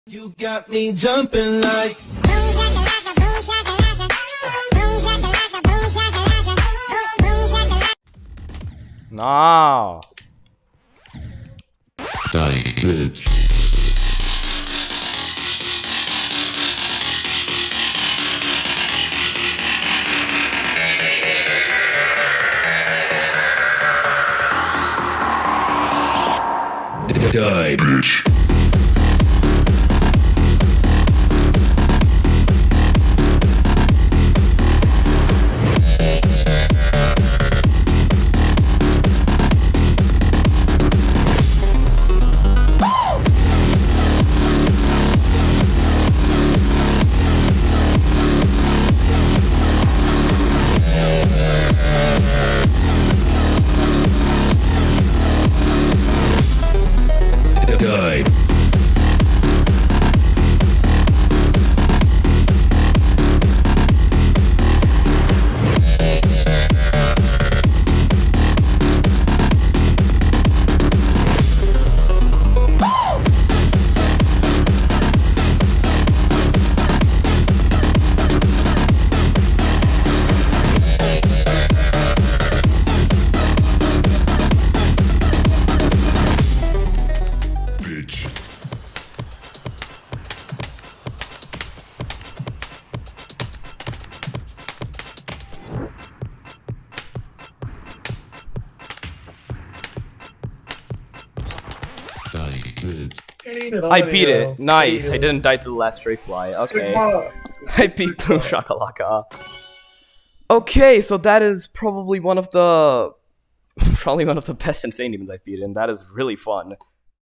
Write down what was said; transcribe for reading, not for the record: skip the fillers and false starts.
You got me jumping like No. Die, bitch. Die, bitch. Die. I beat it. Nice. I didn't die to the last stray fly. Okay. I beat Boom Shakalaka. Okay, so that is probably one of the best Insane Demons I've beaten. That is really fun.